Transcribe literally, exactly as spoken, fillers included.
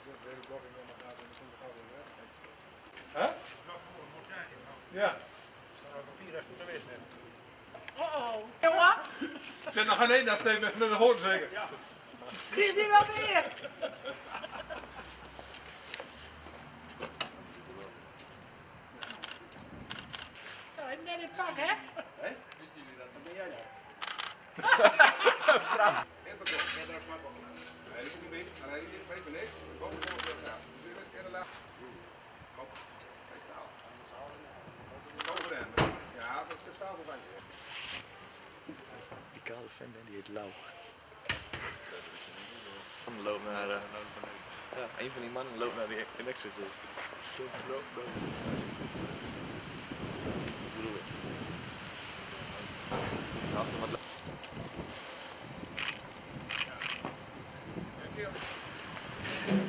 Hè? Ja. Oh-oh. Jongen, Zit nog geen één daar steekt met van de hoorn zeker? Ja. krijgt hij wel weer? Nou, ik ben in pak, hè? Hé? Wisten jullie dat? Dan ben jij daar. Nee, dat komt niet. Nee, hier weet me niks. Boven de grond gaat. Dus je bent in de laag. Kom. Hij staat. Boven hem. Ja, dat is de stapelbandje. Die kale vent die heet Lau. Die loopt naar, uh, ja, een van die mannen loopt naar die Nexus. Stop, stop, stop. Achter wat Ja.